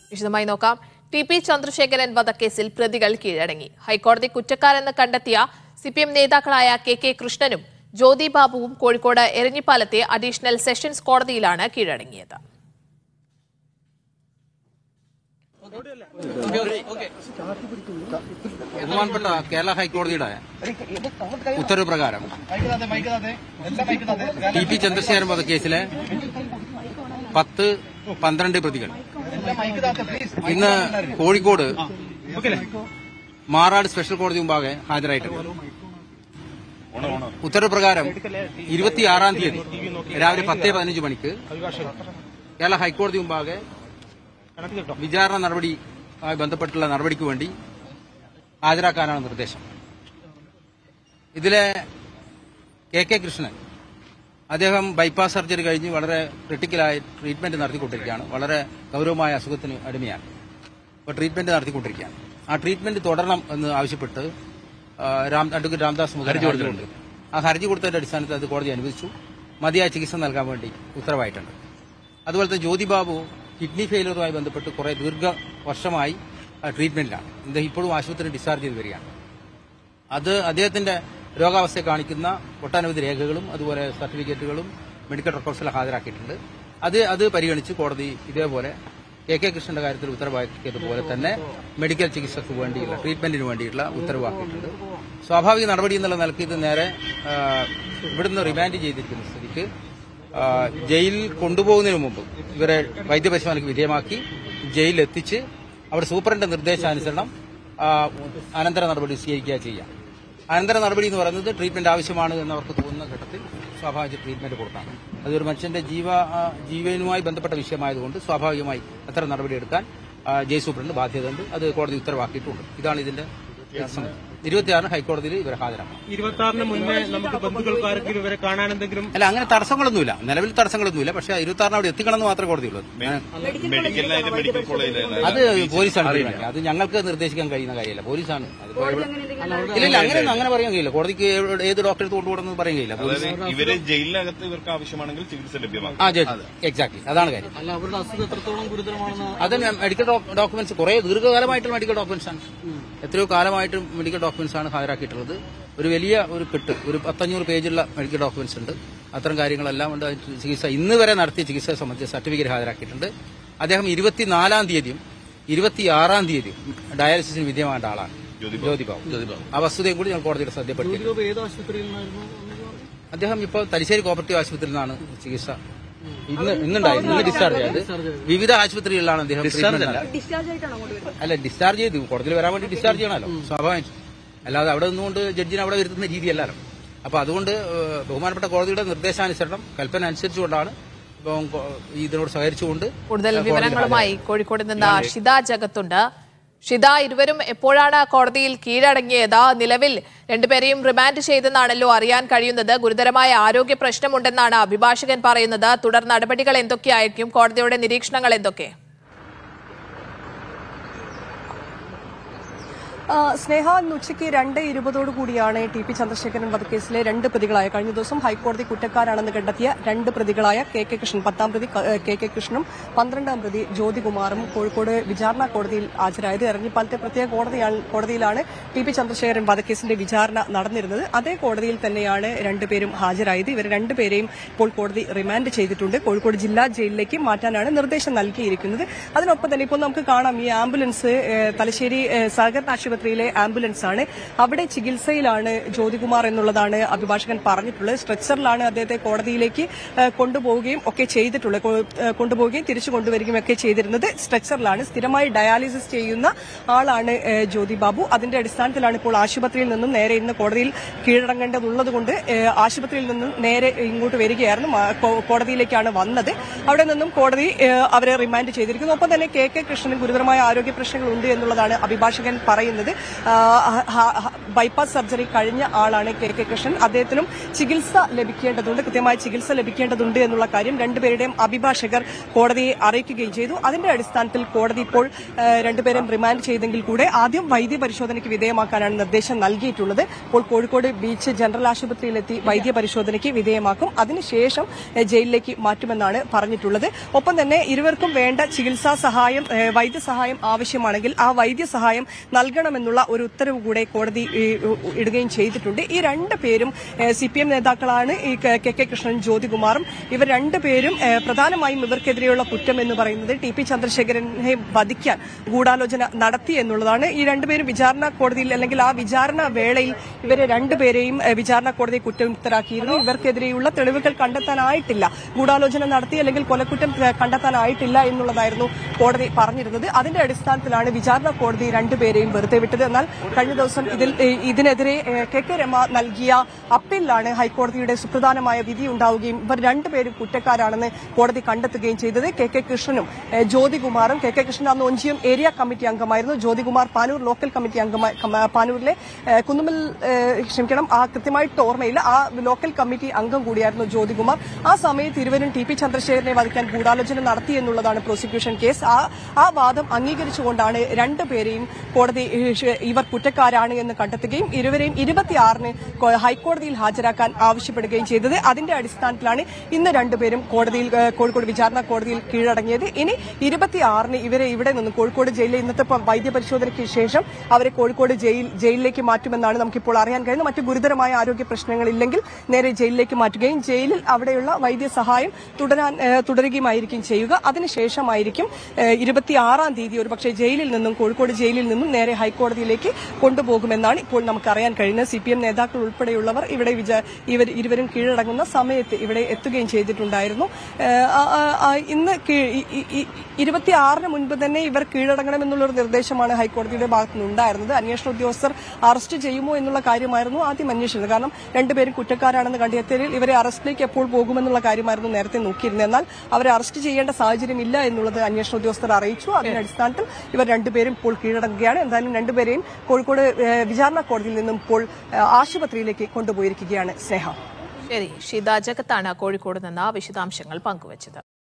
വിശദമായി നോക്കാം. ടി.പി. ചന്ദ്രശേഖരൻ വധക്കേസിൽ പ്രതികൾ കീഴടങ്ങി. ഹൈക്കോടതി കുറ്റക്കാരെന്ന് കണ്ടെത്തിയ സിപിഎം നേതാക്കളായ കെ കൃഷ്ണനും ജ്യോതി ബാബുവും കോഴിക്കോട് എരഞ്ഞിപ്പാലത്തെ അഡീഷണൽ സെഷൻസ് കോടതിയിലാണ് കീഴടങ്ങിയത്. ബഹുമാനപ്പെട്ട കേരള ഹൈക്കോടതിയുടെ ഉത്തരവ് പ്രകാരം ടി.പി. ചന്ദ്രശേഖരൻ വധക്കേസിലെ 10-12 പ്രതികൾ ഇന്ന് കോഴിക്കോട് മാറാട് സ്പെഷ്യൽ കോടതി മുമ്പാകെ ഹാജരായിട്ടുണ്ട്. ഉത്തരവ് പ്രകാരം 26-ാം തീയതി രാവിലെ 10:15 മണിക്ക് കേരള ഹൈക്കോടതി മുമ്പാകെ വിചാരണ നടപടിയുമായി ബന്ധപ്പെട്ടുള്ള നടപടിക്ക് വേണ്ടി ഹാജരാക്കാനാണ് നിർദ്ദേശം. ഇതിലെ കെ കൃഷ്ണൻ അദ്ദേഹം ബൈപ്പാസ് സർജറി കഴിഞ്ഞ് വളരെ ക്രിട്ടിക്കലായ ട്രീറ്റ്മെന്റ് നടത്തിക്കൊണ്ടിരിക്കുകയാണ്. വളരെ ഗൌരവമായ അസുഖത്തിന് അടിമയാണ്. അപ്പോൾ ട്രീറ്റ്മെന്റ് നടത്തിക്കൊണ്ടിരിക്കുകയാണ്. ആ ട്രീറ്റ്മെന്റ് തുടരണം എന്ന് ആവശ്യപ്പെട്ട് അഡ്വക്കേറ്റ് രാംദാസ് ഹർജി കൊടുത്തിട്ടുണ്ട്. ആ ഹർജി കൊടുത്തതിന്റെ അടിസ്ഥാനത്തിൽ അത് കോടതി അനുവദിച്ചു. മതിയായ ചികിത്സ നൽകാൻ വേണ്ടി ഉത്തരവായിട്ടുണ്ട്. അതുപോലെ തന്നെ ജ്യോതി ബാബു കിഡ്നി ഫെയിലിയറുമായി ബന്ധപ്പെട്ട് കുറെ ദീർഘവർഷമായി ട്രീറ്റ്മെന്റിലാണ്. ഇദ്ദേഹം ഇപ്പോഴും ആശുപത്രിയിൽ ഡിസ്ചാർജ് ചെയ്ത് വരികയാണ്. അത് അദ്ദേഹത്തിന്റെ രോഗാവസ്ഥയെ കാണിക്കുന്ന ഒട്ടനവധി രേഖകളും അതുപോലെ സർട്ടിഫിക്കറ്റുകളും മെഡിക്കൽ റെക്കോർഡ്സിൽ ഹാജരാക്കിയിട്ടുണ്ട്. അത് പരിഗണിച്ച് കോടതി ഇതേപോലെ കെ കൃഷ്ണന്റെ കാര്യത്തിൽ ഉത്തരവാക്കിയതുപോലെ തന്നെ മെഡിക്കൽ ചികിത്സയ്ക്ക് വേണ്ടിയുള്ള ട്രീറ്റ്മെന്റിന് വേണ്ടിയിട്ടുള്ള ഉത്തരവാക്കിയിട്ടുണ്ട്. സ്വാഭാവിക നടപടി എന്നുള്ള നിലയ്ക്ക് ഇത് നേരെ ഇവിടുന്ന് റിമാൻഡ് ചെയ്തിരിക്കുന്ന സ്ഥിതിക്ക് ജയിലിൽ കൊണ്ടുപോകുന്നതിന് മുമ്പ് ഇവരെ വൈദ്യപരിശോധനയ്ക്ക് വിധേയമാക്കി ജയിലിൽ എത്തിച്ച് അവിടെ സൂപ്രണ്ട് നിർദ്ദേശാനുസരണം അനന്തര നടപടി സ്വീകരിക്കുക ചെയ്യാം. അനന്തര നടപടി എന്ന് പറയുന്നത് ട്രീറ്റ്മെന്റ് ആവശ്യമാണ് എന്നവർക്ക് തോന്നുന്ന ഘട്ടത്തിൽ സ്വാഭാവിക ട്രീറ്റ്മെന്റ് കൊടുക്കണം. അതൊരു മനുഷ്യന്റെ ജീവനുമായി ബന്ധപ്പെട്ട വിഷയമായതുകൊണ്ട് സ്വാഭാവികമായി അത്തരം നടപടിയെടുക്കാൻ ജയിൽ സൂപ്രണ്ട് ബാധ്യതയുണ്ട്. അത് കോടതി ഉത്തരവാക്കിയിട്ടുണ്ട്. ഇതാണ് ഇതിന്റെ 26 ഹൈക്കോടതിയിൽ ഇവരെ ഹാജരാക്കണം. 26 മുന്നേ നമുക്ക് ബന്ധുക്കൾക്കാരെങ്കിലും ഇവരെ കാണാൻ എന്തെങ്കിലും അല്ല, അങ്ങനെ തടസ്സങ്ങളൊന്നുമില്ല. നിലവിൽ തടസ്സങ്ങളൊന്നുമില്ല. പക്ഷേ 26 അവിടെ എത്തിക്കണമെന്ന് മാത്രമേ കോടതിയുള്ളൂ. അത് പോലീസാണ് തീരുമാനിക്കുക. അത് ഞങ്ങൾക്ക് നിർദ്ദേശിക്കാൻ കഴിയുന്ന കാര്യമല്ല. പോലീസാണ്. ഇല്ല, അങ്ങനെ പറയാൻ കഴിയില്ല. കോടതിക്ക് ഏത് ഡോക്ടറെ കൊണ്ടുപോകണമെന്ന് പറയാൻ കഴിയില്ല. ഇവരെ ജയിലിനകത്ത് ഇവർക്ക് ആവശ്യമാണെങ്കിൽ ചികിത്സ ലഭ്യമാകും. എക്സാക്ട്ലി, അതാണ് കാര്യം. അവരുടെ അസുഖം എത്രത്തോളം ഗുരുതരമാണെന്ന് അത് മെഡിക്കൽ ഡോക്യുമെന്റ്സ് കുറെ ദീർഘകാലമായിട്ടുള്ള മെഡിക്കൽ ഡോക്യുമെന്റ്സ് ആണ്. എത്രയോ കാലമായിട്ട് മെഡിക്കൽ ഡോക്യുമെന്റ്സ് ആണ് ഹാജരാക്കിയിട്ടുള്ളത്. ഒരു 500 പേജുള്ള മെഡിക്കൽ ഡോക്യുമെന്റ്സ് ഉണ്ട്. അത്തരം കാര്യങ്ങളെല്ലാം ഉണ്ട്. ചികിത്സ ഇന്ന് വരെ നടത്തിയ ചികിത്സയെ സംബന്ധിച്ച് സർട്ടിഫിക്കറ്റ് ഹാജരാക്കിയിട്ടുണ്ട്. അദ്ദേഹം 24-ാം തീയതിയും 26-ാം തീയതിയും ഡയാലിസിസിന് വിധേയമാകേണ്ട ആളാണ് ജ്യോതി ബാബു. ആ വസ്തുതയും കൂടി ഞാൻ കോടതിയുടെ ശ്രദ്ധപ്പെടുത്തി. അദ്ദേഹം ഇപ്പോൾ തലശ്ശേരി കോപ്പറേറ്റീവ് ആശുപത്രിയിൽ നിന്നാണ് ചികിത്സ ഇന്നുണ്ടായിരുന്നു. ഇന്ന് ഡിസ്ചാർജ് ആയത്. വിവിധ ആശുപത്രികളിലാണ് അദ്ദേഹം അല്ല ഡിസ്ചാർജ് ചെയ്തു. കോടതിയിൽ വരാൻ വേണ്ടി ഡിസ്ചാർജ് ചെയ്യണമല്ലോ സ്വാഭാവികം. അല്ലാതെ അവിടെ നിന്നുകൊണ്ട് ജഡ്ജിനെ അവിടെ വരുത്തുന്ന രീതിയല്ലല്ലോ. അപ്പൊ അതുകൊണ്ട് ബഹുമാനപ്പെട്ട കോടതിയുടെ നിർദ്ദേശാനുസരണം കൽപ്പന അനുസരിച്ചുകൊണ്ടാണ് ഇതിനോട് സഹകരിച്ചുകൊണ്ട്. കൂടുതൽ വിവരങ്ങളുമായി കോഴിക്കോട് നിന്ന് ഷിത ജഗത്തുണ്ട്. ഷിത, ഇരുവരും എപ്പോഴാണ് കോടതിയിൽ കീഴടങ്ങിയത്? നിലവിൽ രണ്ടുപേരെയും റിമാൻഡ് ചെയ്തെന്നാണല്ലോ അറിയാൻ കഴിയുന്നത്. ഗുരുതരമായ ആരോഗ്യ പ്രശ്നമുണ്ടെന്നാണ് അഭിഭാഷകൻ പറയുന്നത്. തുടർ നടപടികൾ എന്തൊക്കെയായിരിക്കും? കോടതിയുടെ നിരീക്ഷണങ്ങൾ എന്തൊക്കെ? സ്നേഹ, ഇന്ന് ഉച്ചയ്ക്ക് 2:20 കൂടിയാണ് ടി.പി. ചന്ദ്രശേഖരൻ വധക്കേസിലെ 2 പ്രതികളായ കഴിഞ്ഞ ദിവസം ഹൈക്കോടതി കുറ്റക്കാരാണെന്ന് കണ്ടെത്തിയ 2 പ്രതികളായ കെ കൃഷ്ണൻ, 10-ാം പ്രതി കെ കൃഷ്ണനും 12-ാം പ്രതി ജ്യോതികുമാറും കോഴിക്കോട് വിചാരണ കോടതിയിൽ ഹാജരായത്. എരഞ്ഞിപ്പാലത്തെ പ്രത്യേക കോടതിയിലാണ് ടി.പി. ചന്ദ്രശേഖരൻ വധക്കേസിന്റെ വിചാരണ നടന്നിരുന്നത്. അതേ കോടതിയിൽ തന്നെയാണ് 2 പേരും ഹാജരായത്. ഇവർ 2 പേരെയും ഇപ്പോൾ കോടതി റിമാൻഡ് ചെയ്തിട്ടുണ്ട്. കോഴിക്കോട് ജില്ലാ ജയിലിലേക്ക് മാറ്റാനാണ് നിർദ്ദേശം നൽകിയിരിക്കുന്നത്. അതിനൊപ്പം തന്നെ ഇപ്പോൾ നമുക്ക് കാണാം, ഈ ആംബുലൻസ് തലശ്ശേരി സഹകരണ ആശുപത്രിയിലെ ആംബുലൻസ് ആണ്. അവിടെ ചികിത്സയിലാണ് ജ്യോതികുമാർ എന്നുള്ളതാണ് അഭിഭാഷകൻ പറഞ്ഞിട്ടുള്ളത്. സ്ട്രെച്ചറിലാണ് അദ്ദേഹത്തെ കോടതിയിലേക്ക് കൊണ്ടുപോവുകയും തിരിച്ചു കൊണ്ടുവരികയും ഒക്കെ ചെയ്തിരുന്നത്. സ്ട്രെച്ചറിലാണ്. സ്ഥിരമായി ഡയാലിസിസ് ചെയ്യുന്ന ആളാണ് ജ്യോതി ബാബു. അതിന്റെ അടിസ്ഥാനത്തിലാണ് ഇപ്പോൾ ആശുപത്രിയിൽ നിന്നും നേരെ ഇന്ന് കോടതിയിൽ കീഴടങ്ങേണ്ടതുള്ളതുകൊണ്ട് ആശുപത്രിയിൽ നിന്നും നേരെ ഇങ്ങോട്ട് വരികയായിരുന്നു. കോടതിയിലേക്കാണ് വന്നത്. അവിടെ നിന്നും കോടതി അവരെ റിമാൻഡ് ചെയ്തിരിക്കുന്നു. ഒപ്പം തന്നെ കെ കൃഷ്ണന് ഗുരുതരമായ ആരോഗ്യ പ്രശ്നങ്ങളുണ്ട് എന്നുള്ളതാണ് അഭിഭാഷകൻ പറയുന്നത്. പറയുന്നത്. ബൈപ്പാസ് സർജറി കഴിഞ്ഞ ആളാണ് കെ കെ കൃഷ്ണൻ. അദ്ദേഹത്തിനും ചികിത്സ ലഭിക്കേണ്ടതുണ്ട്, കൃത്യമായ ചികിത്സ ലഭിക്കേണ്ടതുണ്ട് എന്നുള്ള കാര്യം രണ്ടുപേരുടെയും അഭിഭാഷകർ കോടതിയെ അറിയിക്കുകയും ചെയ്തു. അതിന്റെ അടിസ്ഥാനത്തിൽ കോടതി ഇപ്പോൾ രണ്ടുപേരും റിമാൻഡ് ചെയ്തെങ്കിൽ കൂടെ ആദ്യം വൈദ്യപരിശോധനയ്ക്ക് വിധേയമാക്കാനാണ് നിർദ്ദേശം നൽകിയിട്ടുള്ളത്. ഇപ്പോൾ കോഴിക്കോട് ബീച്ച് ജനറൽ ആശുപത്രിയിലെത്തി വൈദ്യപരിശോധനയ്ക്ക് വിധേയമാക്കും. അതിനുശേഷം ജയിലിലേക്ക് മാറ്റുമെന്നാണ് പറഞ്ഞിട്ടുള്ളത്. ഒപ്പം തന്നെ ഇരുവർക്കും വേണ്ട ചികിത്സാ സഹായം, വൈദ്യസഹായം ആവശ്യമാണെങ്കിൽ ആ വൈദ്യസഹായം നൽകണമെന്നുള്ള ഒരു ഉത്തരവ് കൂടെ കോടതി ഇടുകയും ചെയ്തിട്ടുണ്ട്. ഈ രണ്ടുപേരും CPM നേതാക്കളാണ്. ഈ കെ കെ കൃഷ്ണൻ, ജ്യോതികുമാറും. ഇവർ രണ്ടുപേരും പ്രധാനമായും ഇവർക്കെതിരെയുള്ള കുറ്റം എന്ന് പറയുന്നത് TP ചന്ദ്രശേഖരനെ വധിക്കാൻ ഗൂഢാലോചന നടത്തി എന്നുള്ളതാണ്. ഈ രണ്ടുപേരും വിചാരണ കോടതിയിൽ അല്ലെങ്കിൽ ആ വിചാരണ വേളയിൽ ഇവരെ രണ്ടുപേരെയും വിചാരണ കോടതി കുറ്റമുക്തരാക്കിയിരുന്നു. ഇവർക്കെതിരെയുള്ള തെളിവുകൾ കണ്ടെത്താനായിട്ടില്ല, ഗൂഢാലോചന നടത്തി അല്ലെങ്കിൽ കൊലക്കുറ്റം കണ്ടെത്താനായിട്ടില്ല എന്നുള്ളതായിരുന്നു കോടതി പറഞ്ഞിരുന്നത്. അതിന്റെ അടിസ്ഥാനത്തിലാണ് വിചാരണ കോടതി രണ്ടുപേരെയും വെറുതെ വിട്ടത്. എന്നാൽ കഴിഞ്ഞ ദിവസം ഇതിനെതിരെ കെ കെ രമ നൽകിയ അപ്പീലിലാണ് ഹൈക്കോടതിയുടെ സുപ്രധാനമായ വിധി ഉണ്ടാവുകയും ഇവർ രണ്ടുപേരും കുറ്റക്കാരാണെന്ന് കോടതി കണ്ടെത്തുകയും ചെയ്തത്. കെ കെ കൃഷ്ണനും ജ്യോതികുമാറും. കെ കെ കൃഷ്ണൻ അന്ന് ഒഞ്ചിയം ഏരിയ കമ്മിറ്റി അംഗമായിരുന്നു. ജ്യോതികുമാർ പാനൂർ ലോക്കൽ കമ്മിറ്റി അംഗമായി, പാനൂരിലെ കുന്നുമ്മൽ കൃത്യമായിട്ട് ഓർമ്മയില്ല, ആ ലോക്കൽ കമ്മിറ്റി അംഗം കൂടിയായിരുന്നു ജ്യോതികുമാർ. ആ സമയത്ത് ഇരുവരും TP ചന്ദ്രശേഖരനെ വധിക്കാൻ ഗൂഢാലോചന നടത്തി എന്നുള്ളതാണ് പ്രോസിക്യൂഷൻ കേസ്. ആ വാദം അംഗീകരിച്ചുകൊണ്ടാണ് രണ്ടുപേരെയും കോടതി ഇവർ കുറ്റക്കാരാണ് എന്ന് കണ്ടെത്തുകയും ഇരുവരെയും 26-ന് ഹൈക്കോടതിയിൽ ഹാജരാക്കാൻ ആവശ്യപ്പെടുകയും ചെയ്തത്. അതിന്റെ അടിസ്ഥാനത്തിലാണ് ഇന്ന് രണ്ടുപേരും കോഴിക്കോട് വിചാരണ കോടതിയിൽ കീഴടങ്ങിയത്. ഇനി 26-ന് ഇവരെ ഇവിടെ നിന്ന് കോഴിക്കോട് ജയിലിൽ ഇന്നത്തെ വൈദ്യപരിശോധനയ്ക്ക് ശേഷം അവരെ കോഴിക്കോട് ജയിലിലേക്ക് മാറ്റുമെന്നാണ് നമുക്കിപ്പോൾ അറിയാൻ കഴിയുന്നത്. മറ്റു ഗുരുതരമായ ആരോഗ്യ പ്രശ്നങ്ങളില്ലെങ്കിൽ നേരെ ജയിലിലേക്ക് മാറ്റുകയും ജയിലിൽ അവിടെയുള്ള വൈദ്യസഹായം തുടരുകയുമായിരിക്കും ചെയ്യുക. അതിനുശേഷമായിരിക്കും 26-ം തീയതി ഒരുപക്ഷെ കോഴിക്കോട് ജയിലിൽ നിന്നും നേരെ ഹൈക്കോടതിയിലേക്ക് കൊണ്ടുപോകുമെന്നാണ് ഇപ്പോൾ നമുക്കറിയാൻ കഴിയുന്നത്. CPM നേതാക്കൾ ഉൾപ്പെടെയുള്ളവർ ഇവിടെ ഇരുവരും കീഴടങ്ങുന്ന സമയത്ത് ഇവിടെ എത്തുകയും ചെയ്തിട്ടുണ്ടായിരുന്നു. ഇന്ന് 26-ന് മുൻപ് തന്നെ ഇവർ കീഴടങ്ങണമെന്നുള്ളൊരു നിർദ്ദേശമാണ് ഹൈക്കോടതിയുടെ ഭാഗത്തുനിന്നുണ്ടായിരുന്നത്. അന്വേഷണ ഉദ്യോഗസ്ഥർ അറസ്റ്റ് ചെയ്യുമോ എന്നുള്ള കാര്യമായിരുന്നു ആദ്യം അന്വേഷിച്ചത്. കാരണം രണ്ടുപേരും കുറ്റക്കാരാണെന്ന് കണ്ടെത്തിയതിൽ ഇവരെ അറസ്റ്റിലേക്ക് എപ്പോൾ പോകുമെന്നുള്ള കാര്യമായിരുന്നു നേരത്തെ നോക്കിയിരുന്നത്. എന്നാൽ അവരെ അറസ്റ്റ് ചെയ്യേണ്ട സാഹചര്യമില്ല എന്നുള്ളത് അന്വേഷണ ഉദ്യോഗസ്ഥർ അറിയിച്ചു. അതിന്റെ അടിസ്ഥാനത്തിൽ ഇവർ രണ്ടുപേരും ഇപ്പോൾ കീഴടങ്ങുകയാണ്. എന്തായാലും രണ്ടുപേരെയും കോഴിക്കോട് വിചാരണ കോടതിയിൽ നിന്നും ഇപ്പോൾ ആശുപത്രിയിലേക്ക് കൊണ്ടുപോയിരിക്കുകയാണ്. സ്നേഹ. ശരി, ഷിത ജഗത്താണ് കോഴിക്കോട് നിന്ന് വിശദാംശങ്ങൾ പങ്കുവച്ചത്.